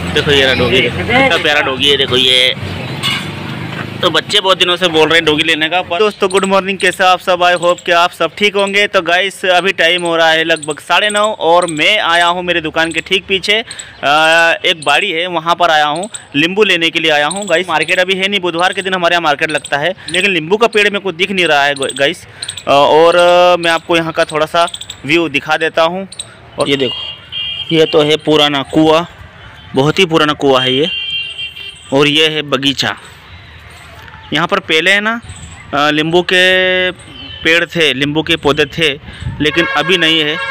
देखो ये डोगी, कितना प्यारा डोगी है, देखो ये। तो बच्चे बहुत दिनों से बोल रहे हैं डोगी लेने का। दोस्तों गुड मॉर्निंग, कैसे आप सब? आई होप कि आप सब ठीक होंगे। तो गाइस अभी टाइम हो रहा है लगभग 9:30 और मैं आया हूँ मेरी दुकान के ठीक पीछे एक बाड़ी है, वहाँ पर आया हूँ नींबू लेने के लिए आया हूँ। गाइस मार्केट अभी है नहीं, बुधवार के दिन हमारे यहाँ मार्केट लगता है, लेकिन नींबू का पेड़ मेरे को दिख नहीं रहा है गाइस। और मैं आपको यहाँ का थोड़ा सा व्यू दिखा देता हूँ। और ये देखो, ये तो है पुराना कुआँ, बहुत ही पुराना कुआँ है ये। और ये है बगीचा। यहाँ पर पहले है ना नींबू के पेड़ थे, नींबू के पौधे थे, लेकिन अभी नहीं है।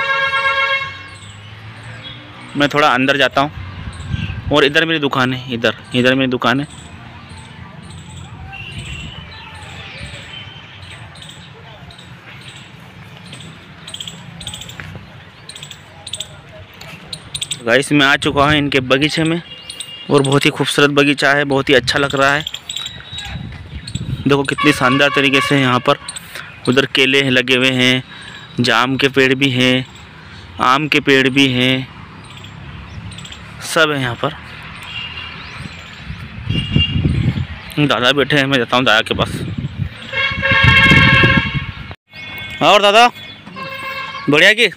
मैं थोड़ा अंदर जाता हूँ। और इधर मेरी दुकान है, इधर मेरी दुकान है। गाइस मैं आ चुका हूँ इनके बगीचे में, और बहुत ही खूबसूरत बगीचा है, बहुत ही अच्छा लग रहा है। देखो कितनी शानदार तरीके से यहाँ पर। उधर केले लगे हुए हैं, जाम के पेड़ भी हैं, आम के पेड़ भी हैं, सब है यहाँ पर। दादा बैठे हैं, मैं जाता हूँ दादा के पास। और दादा बढ़िया की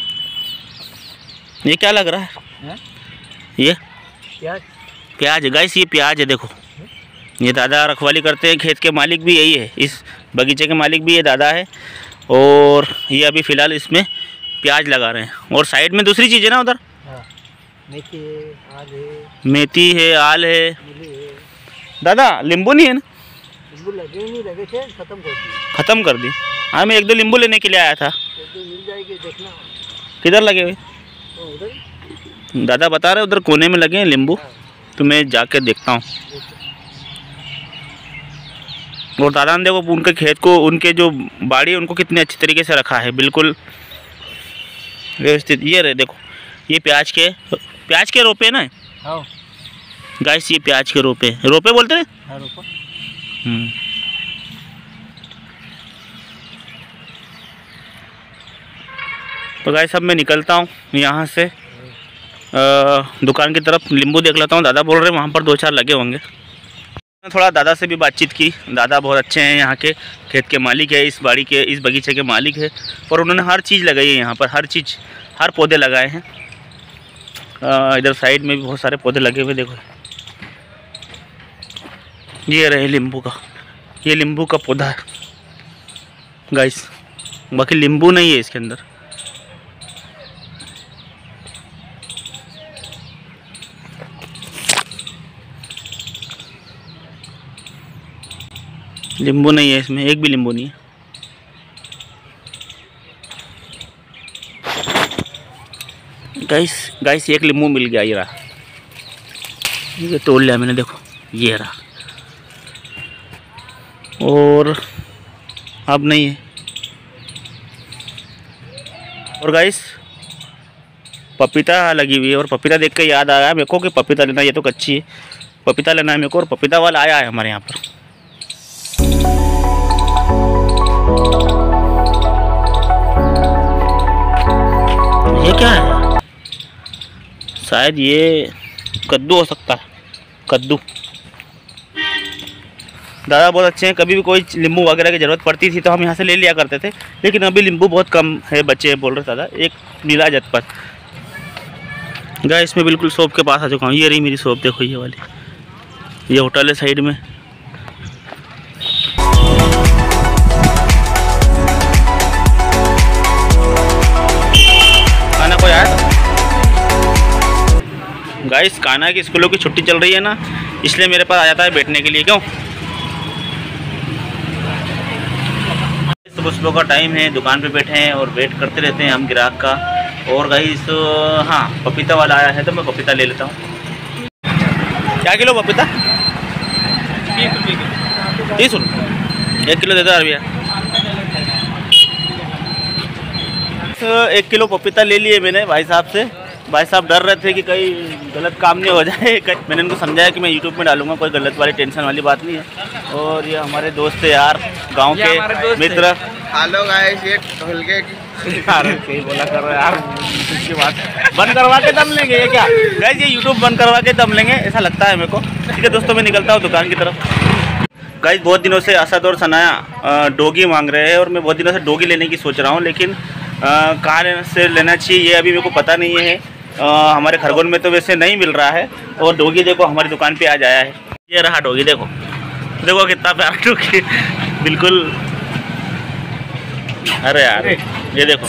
ये क्या लग रहा है? ये प्याज है गाइस, ये प्याज है। देखो ये दादा रखवाली करते हैं, खेत के मालिक भी यही है, इस बगीचे के मालिक भी ये दादा है। और ये अभी फ़िलहाल इसमें प्याज लगा रहे हैं। और साइड में दूसरी चीज़ है ना उधर, मेथी है, आल है, मेथी है, आल है। दादा नींबू नहीं है ना? नींबू लगे नहीं, लगे थे ख़त्म कर दी। हाँ मैं 1-2 नींबू लेने के लिए आया था। मिल जाएगी, देखना। किधर लगे हुए? दादा बता रहे उधर कोने में लगे हैं नींबू, तो मैं जाके देखता हूँ। और दादा ने देखो उनके खेत को, उनके जो बाड़ी है उनको कितने अच्छी तरीके से रखा है, बिल्कुल व्यवस्थित। ये रहे देखो, ये प्याज के रोपे ना। हाँ गाइस ये प्याज के रोपे बोलते हैं। हाँ, रोपा। तो गाइस अब मैं निकलता हूँ यहाँ से दुकान की तरफ। नींबू देख लेता हूँ, दादा बोल रहे हैं वहाँ पर 2-4 लगे होंगे। थोड़ा दादा से भी बातचीत की। दादा बहुत अच्छे हैं, यहाँ के खेत के मालिक है, इस बाड़ी के, इस बगीचे के मालिक है। और उन्होंने हर चीज़ लगाई है यहाँ पर, हर चीज़, हर पौधे लगाए हैं। इधर साइड में भी बहुत सारे पौधे लगे हुए। देखो ये रहे नींबू का, ये नींबू का पौधा है गाइस, बाकी नींबू नहीं है इसके अंदर। नींबू नहीं है इसमें, एक भी नींबू नहीं है। गाइस एक नींबू मिल गया, ये रहा, ये तोड़ लिया मैंने। देखो ये रहा, और अब नहीं है। और गाइस पपीता लगी हुई है, और पपीता देख के याद आया मेरे को कि पपीता लेना, ये तो कच्ची है, पपीता लेना है मेरे को। और पपीता वाला आया है हमारे यहाँ पर। ये क्या है? शायद ये कद्दू हो सकता है, कद्दू। दादा बहुत अच्छे हैं, कभी भी कोई नींबू वगैरह की ज़रूरत पड़ती थी तो हम यहाँ से ले लिया करते थे, लेकिन अभी नींबू बहुत कम है, बच्चे बोल रहे दादा। एक नीला जतपत गाइस, मैं बिल्कुल शॉप के पास आ चुका हूँ। ये रही मेरी शॉप, देखो ये वाली, ये होटल है साइड में। खाना कोई आया था गाइस? कान्हा की स्कूलों की छुट्टी चल रही है ना, इसलिए मेरे पास आ जाता है बैठने के लिए। क्यों? सुबह का टाइम है, दुकान पे बैठे हैं और वेट करते रहते हैं हम ग्राहक का। और गाइस हाँ पपीता वाला आया है तो मैं पपीता ले लेता हूँ। क्या किलो पपीता? 30 रुपये 1 किलो दे दो यार भैया। 1 किलो पपीता ले लिए मैंने भाई साहब से। भाई साहब डर रहे थे कि कहीं गलत काम नहीं हो जाए। मैंने उनको समझाया कि मैं यूट्यूब में डालूंगा, कोई गलत वाली टेंशन वाली बात नहीं है। और ये हमारे दोस्त है यार, गांव के मित्र। हेलो गाइस, ये ढोलके की सही बोला कर रहे यार, इसकी बात बंद करवा के दम लेंगे ये क्या गाइस, ये यूट्यूब बंद करवा के दम लेंगे ऐसा लगता है मेरे को। ठीक है दोस्तों, मैं निकलता हूँ दुकान की तरफ। गाइस बहुत दिनों से असद और सनाया डोगी मांग रहे हैं और मैं बहुत दिनों से डोगी लेने की सोच रहा हूँ, लेकिन कहाँ से लेना चाहिए ये अभी मेरे को पता नहीं है। हमारे खरगोन में तो वैसे नहीं मिल रहा है, और डोगी देखो हमारी दुकान पे आज आया है। ये रहा डोगी, देखो देखो कितना प्यारा डोगी, बिल्कुल। अरे यार ये देखो,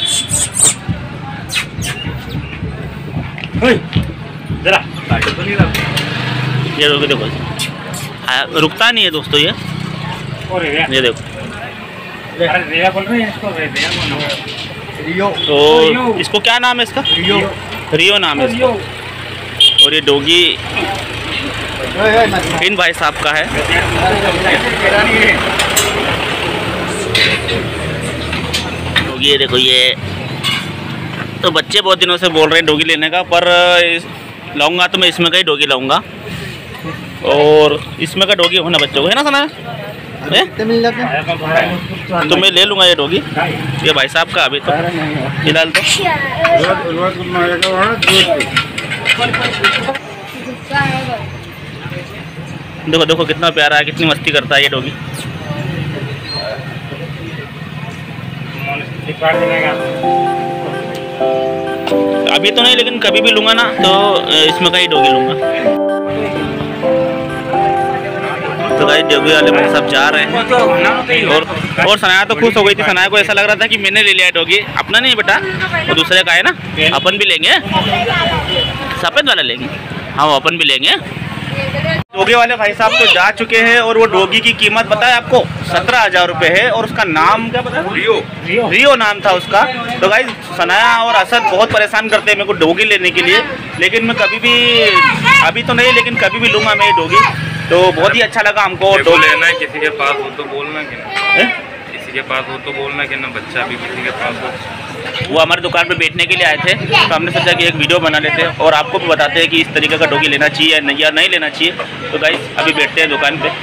जरा ये डोगी देखो, रुकता नहीं है दोस्तों ये देखो। तो इसको क्या नाम है इसका? रियो नाम है इसका। और ये डोगी इन भाई साहब का है। डोगी ये देखो, ये तो बच्चे बहुत दिनों से बोल रहे हैं डोगी लेने का, पर लाऊंगा तो मैं इसमें का ही डोगी लाऊंगा, और इसमें का डोगी होना बच्चों को है ना सना तो मैं ले लूँगा ये डोगी, ये भाई साहब का अभी तो फिलहाल तो। देखो देखो कितना प्यारा है, कितनी मस्ती करता है ये डोगी। अभी तो नहीं, लेकिन कभी भी लूँगा ना तो इसमें का ही डोगी लूँगा। तो गाइस डोगी वाले भाई सब जा रहे हैं, और सनाया तो खुश हो गई थी। सनाया को ऐसा लग रहा था कि मैंने ले लिया डोगी, अपना नहीं बेटा, वो दूसरे का है ना, अपन भी लेंगे, सफेद वाला लेंगे। हाँ वो अपन भी लेंगे। डोगी वाले भाई साहब तो जा चुके हैं, और वो डोगी की कीमत बताया आपको 17,000 रुपये है, और उसका नाम क्या पता? रियो नाम था उसका। तो गाइस सनाया और असद बहुत परेशान करते हैं मेरे को डोगी लेने के लिए, लेकिन मैं कभी भी, अभी तो नहीं लेकिन कभी भी लूँगा मैं ये डोगी। तो बहुत ही अच्छा लगा हमको। तो लेना है, किसी के पास हो तो बोलना कि ना, किसी के पास हो तो बोलना कि ना, बच्चा भी किसी के पास हो। वो हमारे दुकान पे बैठने के लिए आए थे, तो हमने सोचा कि एक वीडियो बना लेते हैं और आपको भी बताते हैं कि इस तरीके का डोगी लेना चाहिए या नहीं लेना चाहिए। तो गाइस अभी बैठते हैं दुकान पे।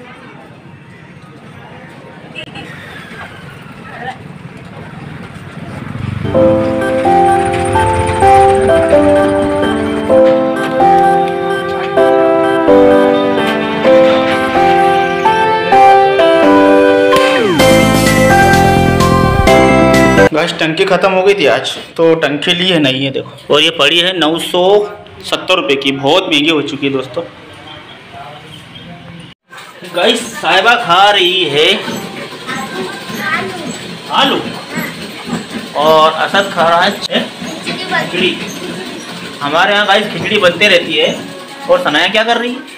गाइस टंकी ख़त्म हो गई थी आज, तो टंकी ली है नहीं है देखो, और ये पड़ी है 970 रुपये की, बहुत महंगी हो चुकी है दोस्तों। गाइस साहिबा खा रही है आलू, और असद खा रहा है खिचड़ी। हमारे यहाँ गाइस खिचड़ी बनते रहती है, और सनाया क्या कर रही है?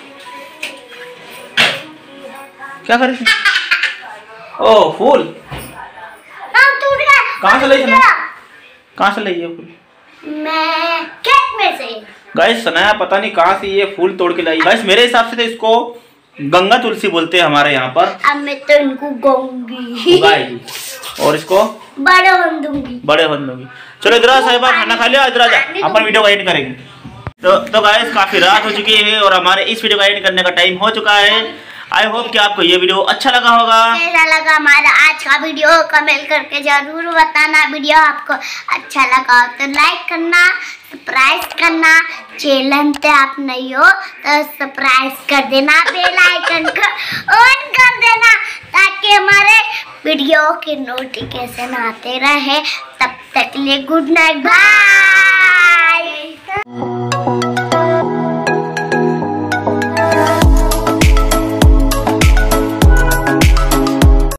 क्या कर रही है? ओह फूल कहाँ से लाई सनाया? कहाँ से लाई ये फूल? मैं खेत में से। गाइस सनाया पता नहीं कहाँ से ये फूल तोड़ के लाई। गाइस मेरे हिसाब से तो इसको गंगा तुलसी बोलते हैं हमारे यहाँ पर। अब मैं तो इनको गूंगी, और इसको बड़े बन दूंगी, बड़े बन दूंगी। चलो इधर आ साहिबा, खाना खा लिया, इधर आ जा, अपन वीडियो का एडिट करेंगे। तो गाइस काफी रात हो चुकी है, और हमारे इस वीडियो का एडिट करने का टाइम हो चुका है। आई होप कि आपको ये वीडियो अच्छा लगा होगा। कैसा लगा हमारा आज का वीडियो कमेंट करके जरूर बताना। वीडियो आपको अच्छा लगा तो लाइक करना, सब्सक्राइब करना, चैनल पे आप नहीं हो तो सब्सक्राइब कर देना, बेल आइकन को ऑन कर देना, ताकि हमारे वीडियो के नोटिफिकेशन आते रहे। तब तक के लिए गुड नाइट, बाय।